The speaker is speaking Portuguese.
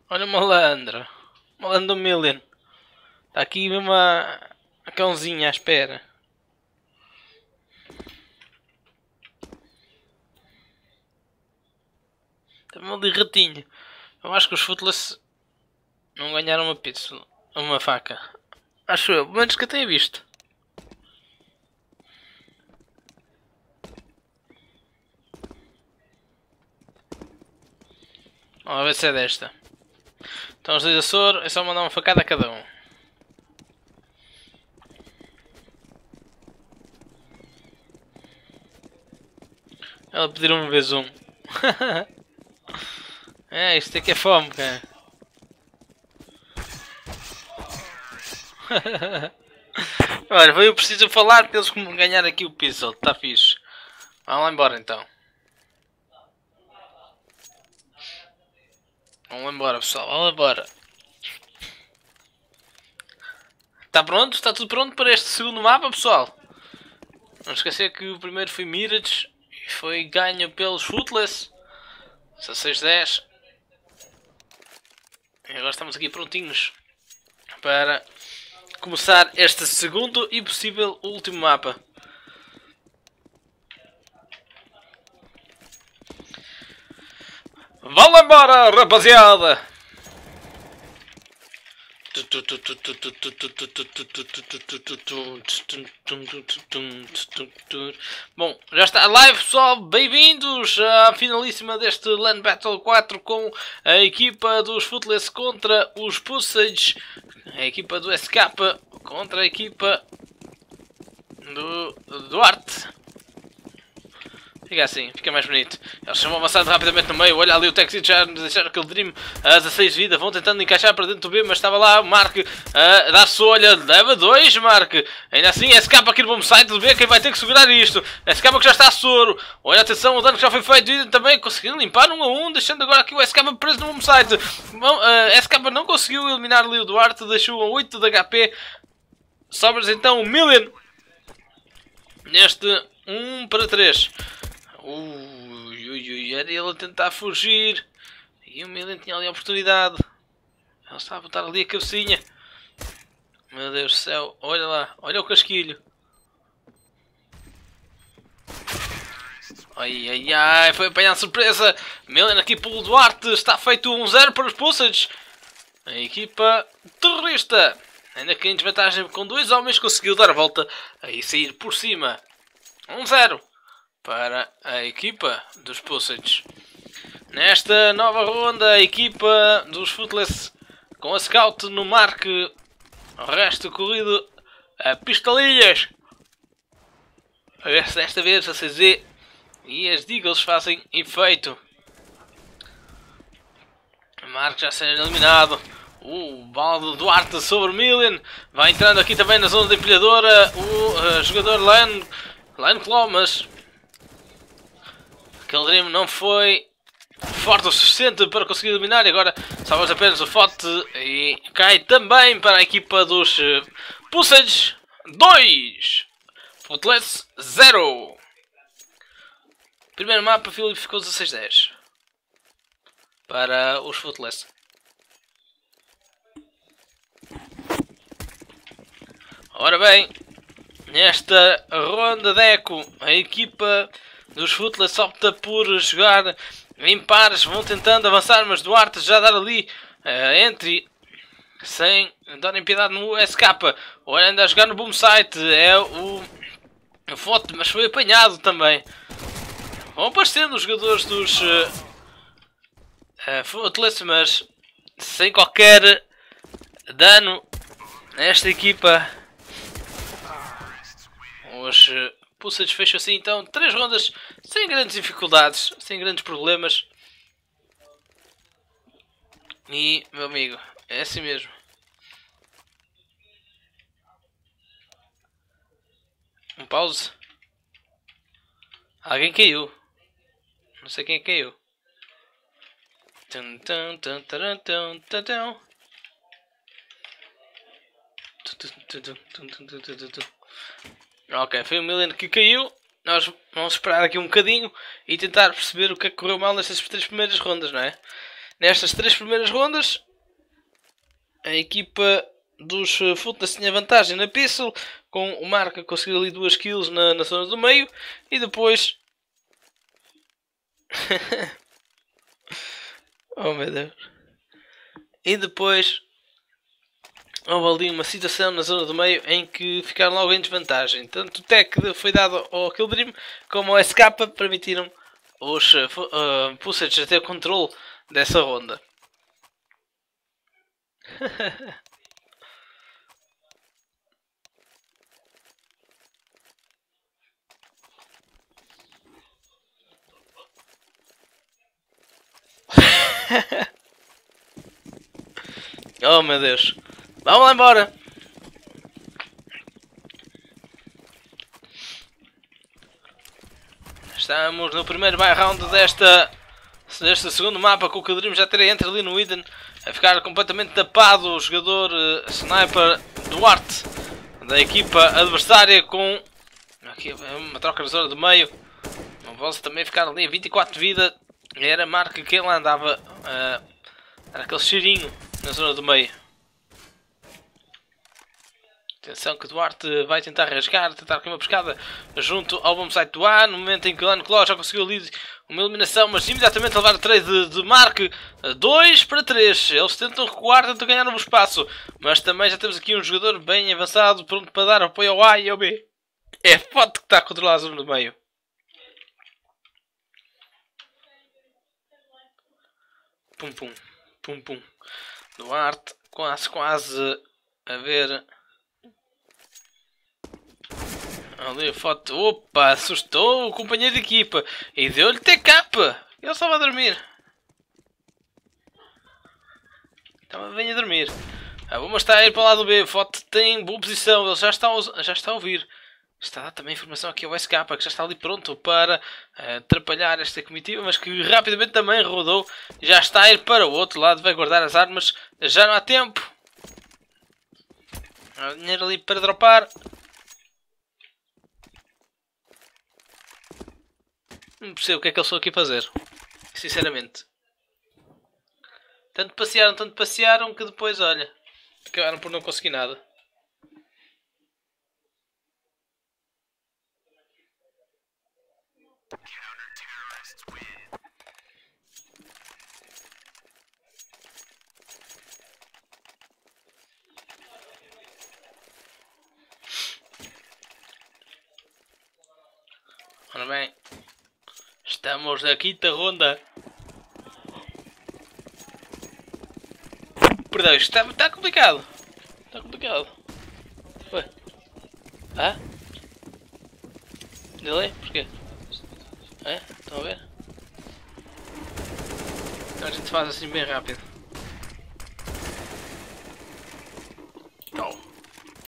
Olha o malandro. Malandro Million. Está aqui mesmo a cãozinha à espera. Também ali ratinho. Eu acho que os Footless não ganharam uma pizza. Uma faca. Acho eu. Pelo menos que eu tenha visto. Vamos ver se é desta. Então os dois a soro, é só mandar uma facada a cada um. Ela pediu uma vez um. É, isto aqui é fome, cara. Olha, eu preciso falar para eles ganhar aqui o pixel, está fixe. Vamos lá embora então. Vamos lá embora pessoal, vamos lá embora. Está pronto? Está tudo pronto para este segundo mapa pessoal? Não esquecer que o primeiro foi Mirage e foi ganho pelos Footless. 16-10. E agora estamos aqui prontinhos para começar este segundo e possível último mapa. Vão lá embora, rapaziada! Bom, já está live pessoal, bem-vindos à finalíssima deste LAN Battle 4 com a equipa dos Footless contra os Pussage, a equipa do SK contra a equipa do Duarte. Fica assim, fica mais bonito. Eles vão avançando rapidamente no meio. Olha ali o Texit já nos deixaram aquele Dream a 16 de vida. Vão tentando encaixar para dentro do B, mas estava lá o Mark a dar-se olha. Leva 2, Mark. Ainda assim, SK aqui no bom site do B. Quem vai ter que segurar isto? SK que já está a soro. Olha, atenção, o dano que já foi feito. E também conseguindo limpar 1 a 1. Deixando agora aqui o SK preso no bom site. SK não conseguiu eliminar ali o Duarte. Deixou a 8 de HP. Sobras então o Million. Neste 1 para 3. Era ele a tentar fugir. E o Million tinha ali a oportunidade. Ele estava a botar ali a cabecinha. Meu Deus do céu. Olha lá. Olha o casquilho. Ai ai ai. Foi apanhar de surpresa. Million aqui pelo Duarte. Está feito 1-0 para os Pussage. A equipa terrorista. Ainda que em desvantagem com 2 homens conseguiu dar a volta. E sair por cima. 1-0. Para a equipa dos Pussage. Nesta nova ronda, a equipa dos Footless com a Scout no marque. O resto corrido a pistolinhas. A ver se desta vez a CZ e as Deagles fazem efeito. O Marque já sendo eliminado. O bala do Duarte sobre o Million. Vai entrando aqui também na zona da empilhadora o jogador Lane Claw, mas aquele Dream não foi forte o suficiente para conseguir eliminar. E agora salvamos apenas o Fote e cai também para a equipa dos Pussage 2, Footless 0. Primeiro mapa, Filipe, ficou 16-10 para os Footless. Ora bem, nesta ronda de eco, a equipa dos Footless opta por jogar em pares. Vão tentando avançar, mas Duarte já dar ali entre sem darem piedade no SK. Olha, anda a jogar no boom site. É o Fote, mas foi apanhado também. Vão aparecendo os jogadores dos Footless, mas sem qualquer dano nesta equipa. Os Pussage fecham assim então 3 rondas sem grandes dificuldades, sem grandes problemas. E, meu amigo, é assim mesmo. Um pause. Alguém caiu. Não sei quem é que caiu. Ok, foi o Million que caiu. Nós vamos esperar aqui um bocadinho e tentar perceber o que é que correu mal nestas 3 primeiras rondas, não é? Nestas 3 primeiras rondas, a equipa dos Footness tinha vantagem na pistol, com o Marca conseguir ali 2 kills na zona do meio, e depois... oh meu Deus. E depois houve ali uma situação na zona do meio em que ficaram logo em desvantagem. Tanto o tech foi dado ao Kill Dream como ao SK, permitiram os Pussage a ter controle dessa ronda. Oh meu Deus. Vamos lá embora. Estamos no primeiro buy round deste segundo mapa, com o Kill Dream já ter entra ali no Eden a ficar completamente tapado. O jogador Sniper Duarte da equipa adversária, com aqui uma troca na zona do meio. Não posso também ficar ali a 24 de vida. Era a marca que ele andava, era aquele cheirinho na zona do meio. Atenção que o Duarte vai tentar rasgar, tentar aqui uma pescada junto ao bombsite do A. No momento em que o Lanclaw já conseguiu ali uma eliminação, mas imediatamente a levar o trade de Mark 2-3. Eles tentam recuar, tentam ganhar novo espaço, mas também já temos aqui um jogador bem avançado, pronto para dar apoio ao A e ao B. É forte que está a controlar a zona do meio. Pum pum, pum pum. Duarte quase a ver. Ali a foto. Opa, assustou o companheiro de equipa e deu-lhe TK. Ele estava a dormir. Estava bem a dormir. A bomba está a ir para o lado B. A foto tem boa posição. Ele já está a ouvir. Está a dar também informação aqui ao SK, que já está ali pronto para atrapalhar esta comitiva, mas que rapidamente também rodou. Já está a ir para o outro lado. Vai guardar as armas. Já não há tempo. Há dinheiro ali para dropar. Não percebo o que é que eles estão aqui a fazer. Sinceramente. Tanto passearam que depois, olha, acabaram por não conseguir nada. Ora bem. Estamos na quinta ronda. Perdão, isto está complicado. Está complicado. Ué. Ah? Delay? Porquê? É? Estão a ver? Então a gente faz assim bem rápido.